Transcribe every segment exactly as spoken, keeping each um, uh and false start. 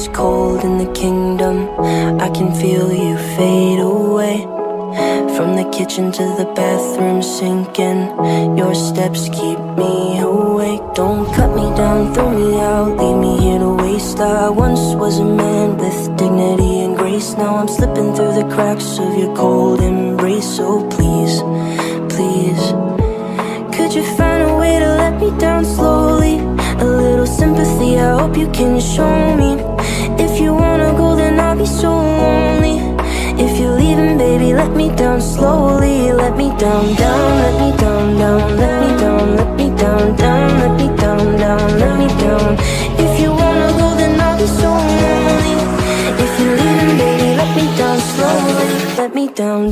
it's cold in the kingdom. I can feel you fade away. From the kitchen to the bathroom sinking, your steps keep me awake. Don't cut me down, throw me out, leave me here to waste. I once was a man with dignity and grace. Now I'm slipping through the cracks of your cold embrace. So please, please, could you find a way to let me down slowly? A little sympathy, I hope you can show me. If you wanna go, then I'll be so lonely. If you're leaving, baby, let me down slowly. Let me down, down, let me down, down, let me down, let me down, down, let me down, down, let me down. If you wanna go, then I'll be so lonely. If you're leaving, baby, let me down slowly. Let me down.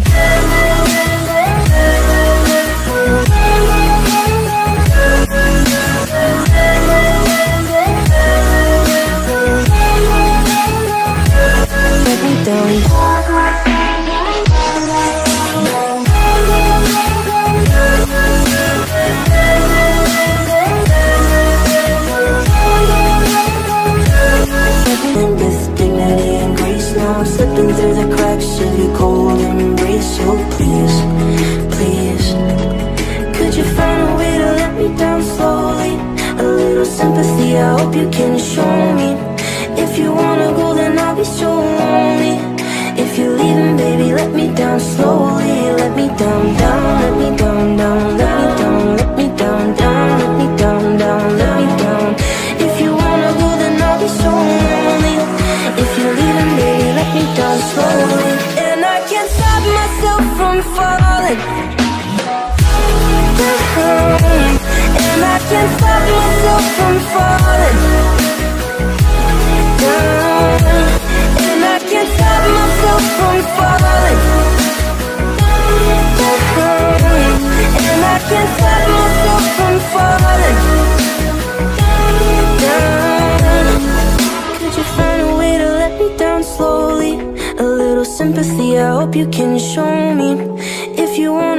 Let me down. With dignity and grace, now I'm slipping through the cracks of your cold embrace. So please, please, could you find a way to let me down slowly? A little sympathy, I hope you can show me. If you wanna go, then I'll be so lonely. If you're leaving, baby, let me down slowly. Let me down, down, let me down, down, let me down, let me down, down, let me down, down, let me down. If you wanna go, then I'll be so lonely. If you're leaving, baby, let me down slowly. And I can't stop myself from falling down. And I can't stop myself from falling down. And I can't stop myself from falling down. And I can't stop myself from falling down. Could you find a way to let me down slowly? A little sympathy, I hope you can show me. If you want